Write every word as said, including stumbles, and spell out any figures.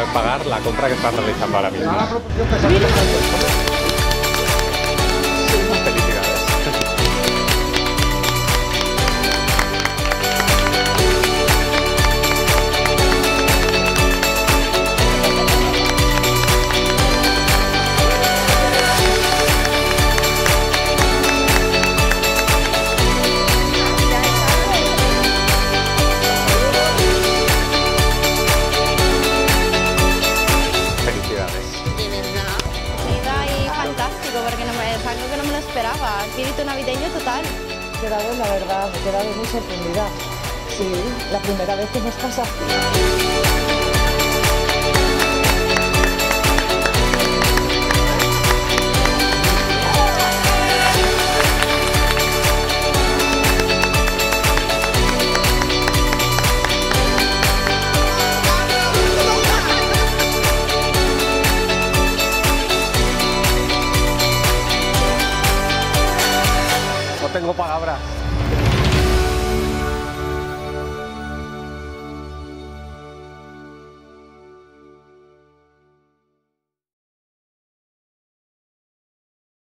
para pagar la compra que estás realizando ahora mismo. Felicidades. Porque no me, es algo que no me lo esperaba. Espíritu navideño total. He quedado, la verdad, he quedado muy sorprendida. Sí, la primera vez que nos pasa.